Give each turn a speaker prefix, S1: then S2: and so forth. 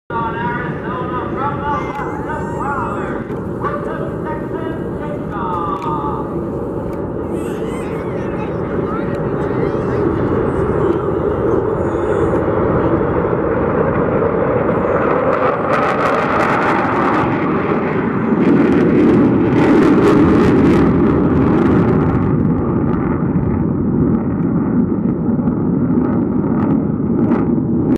S1: On Arizona from the west of Broward with the Texas kickoff.